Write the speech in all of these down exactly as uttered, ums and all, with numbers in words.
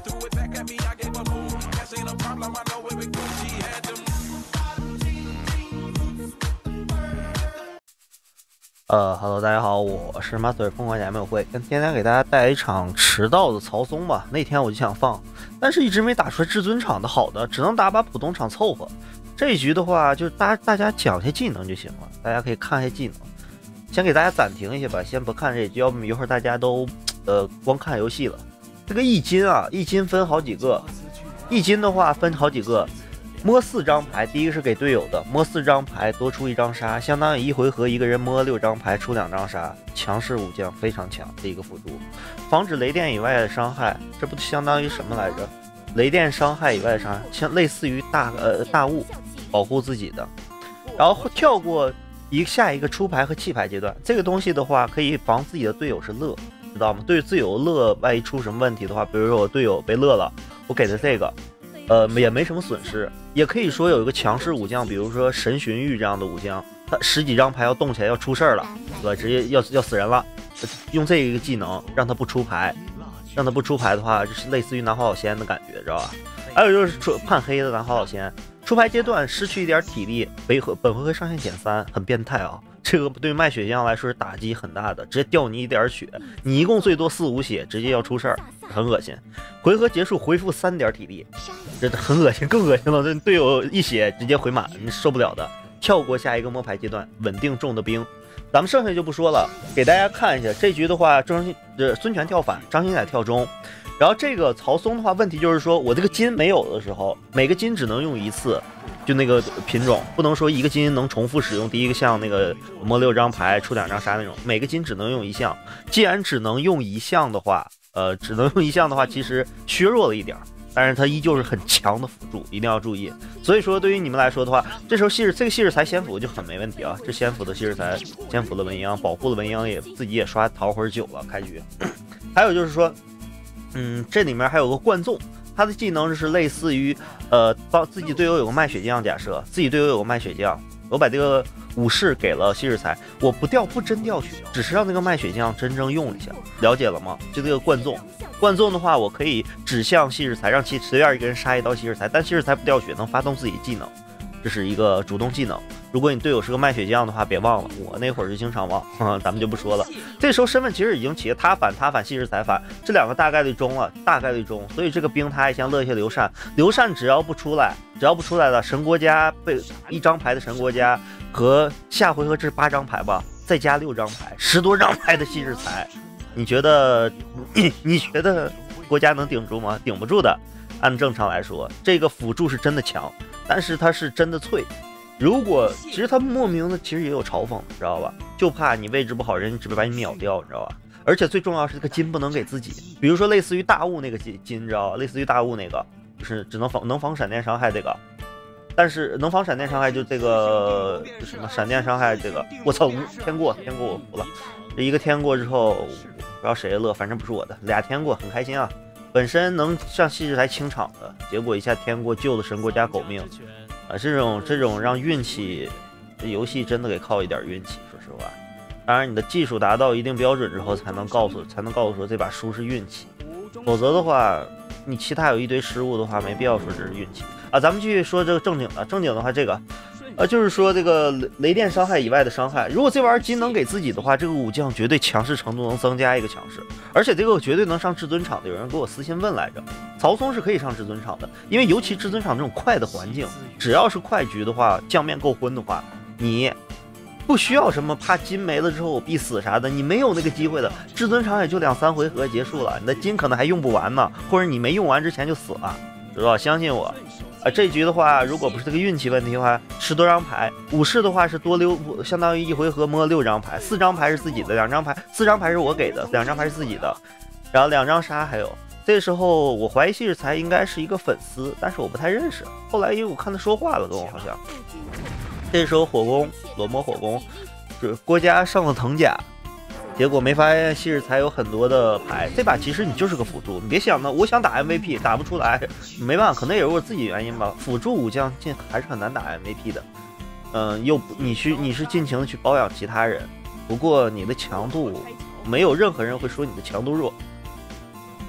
呃哈喽，大家好，我是 Master 疯狂假没有会，今天给大家带来一场迟到的曹松吧。那天我就想放，但是一直没打出来至尊场的好的，只能打把普通场凑合。这一局的话，就大大家讲一下技能就行了，大家可以看一下技能。先给大家暂停一下吧，先不看这局，要不一会儿大家都呃光看游戏了。这个一金啊，一金分好几个，一金的话分好几个。摸四张牌，第一个是给队友的，摸四张牌多出一张杀，相当于一回合一个人摸六张牌出两张杀，强势武将非常强的一个辅助，防止雷电以外的伤害，这不相当于什么来着？雷电伤害以外的伤害，像类似于大呃大雾，保护自己的。然后跳过一下一个出牌和弃牌阶段，这个东西的话可以防自己的队友是乐，知道吗？对队友乐，万一出什么问题的话，比如说我队友被乐了，我给他这个。呃，也没什么损失，也可以说有一个强势武将，比如说神荀彧这样的武将，他十几张牌要动起来要出事儿了，对吧？直接要要死人了，用这一个技能让他不出牌，让他不出牌的话，就是类似于拿好好仙的感觉，知道吧？还有就是出判黑的拿好好仙，出牌阶段失去一点体力，回合本回合上限减三，很变态啊！这个对卖血将来说是打击很大的，直接掉你一点血，你一共最多四五血，直接要出事儿，很恶心。回合结束恢复三点体力，这很恶心，更恶心了。这队友一血直接回满，你受不了的。跳过下一个摸牌阶段，稳定中的兵。咱们剩下就不说了，给大家看一下这局的话，张呃孙权跳反，张新仔跳中。然后这个曹松的话，问题就是说我这个金没有的时候，每个金只能用一次，就那个品种不能说一个金能重复使用。第一个像那个摸六张牌出两张杀那种，每个金只能用一项。既然只能用一项的话，呃，只能用一项的话，其实削弱了一点，但是它依旧是很强的辅助，一定要注意。所以说，对于你们来说的话，这时候细这个细致才先辅就很没问题啊。这先辅的细致才先辅的文央，保护的文央也自己也刷桃会久了，开局。还有就是说。嗯，这里面还有个灌纵，他的技能是类似于，呃，帮自己队友有个卖血将，假设自己队友有个卖血将，我把这个武士给了稀世才，我不调不真调取，只是让那个卖血将真正用一下，了解了吗？就这个灌纵，灌纵的话，我可以指向稀世才，让其随便一个人杀一刀稀世才，但稀世才不掉血，能发动自己技能，这是一个主动技能。如果你队友是个卖血将的话，别忘了，我那会儿就经常忘，呵咱们就不说了。这时候身份其实已经起，他反他反，稀世才反，这两个大概率中了，大概率中。所以这个兵他还想乐一下刘禅，刘禅只要不出来，只要不出来了，神国家被一张牌的神国家和下回合这是八张牌吧，再加六张牌，十多张牌的稀世才，你觉得你你觉得国家能顶住吗？顶不住的。按正常来说，这个辅助是真的强，但是它是真的脆。如果其实他莫名的其实也有嘲讽，知道吧？就怕你位置不好，人只会把你秒掉，你知道吧？而且最重要是这个金不能给自己，比如说类似于大雾那个金，金知道吧？类似于大雾那个，就是只能防能防闪电伤害这个，但是能防闪电伤害就这个什么闪电伤害这个，我操，天过天过我服了，这一个天过之后不知道谁乐，反正不是我的，俩天过很开心啊。本身能上细致台清场的，结果一下天过救了神国家狗命。啊，这种这种让运气，这游戏真的得靠一点运气。说实话，当然你的技术达到一定标准之后，才能告诉才能告诉说这把输是运气，否则的话，你其他有一堆失误的话，没必要说这是运气啊。咱们继续说这个正经的，正经的话，这个，呃，就是说这个雷雷电伤害以外的伤害，如果这玩意儿金能给自己的话，这个武将绝对强势程度能增加一个强势，而且这个绝对能上至尊场的。有人给我私信问来着。曹松是可以上至尊场的，因为尤其至尊场这种快的环境，只要是快局的话，酱面够荤的话，你不需要什么怕金没了之后我必死啥的，你没有那个机会的。至尊场也就两三回合结束了，你的金可能还用不完呢，或者你没用完之前就死了，知道吧？相信我。啊，这局的话，如果不是这个运气问题的话，十多张牌，武士的话是多溜，相当于一回合摸六张牌，四张牌是自己的，两张牌，四张牌是我给的，两张牌是自己的，然后两张杀还有。这时候我怀疑稀世才应该是一个粉丝，但是我不太认识。后来因为我看他说话了，跟我好像。这时候火攻裸魔火攻，是郭嘉上了藤甲，结果没发现稀世才有很多的牌。这把其实你就是个辅助，你别想呢，我想打 M V P 打不出来，没办法，可能也是我自己原因吧。辅助武将进还是很难打 M V P 的，嗯，又你去你是尽情的去包养其他人，不过你的强度没有任何人会说你的强度弱。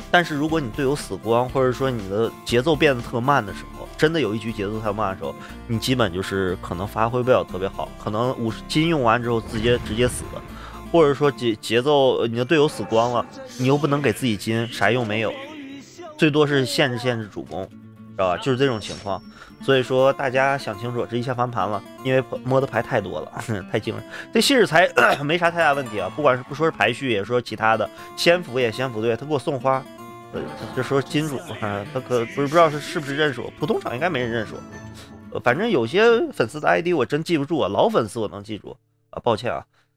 但是如果你队友死光，或者说你的节奏变得特慢的时候，真的有一局节奏特慢的时候，你基本就是可能发挥不了特别好，可能五十金用完之后直接直接死的，或者说节节奏你的队友死光了，你又不能给自己金，啥用没有，最多是限制限制主攻，知道吧？就是这种情况。所以说大家想清楚，这一下翻盘了，因为摸的牌太多了，太惊人。这信使才没啥太大问题啊，不管是不说是排序，也说其他的，先服也先服对，他给我送花。呃，就说金主啊，他可不是不知道是是不是认识我，普通场应该没人认识我。呃，反正有些粉丝的 I D 我真记不住啊，老粉丝我能记住啊，抱歉啊。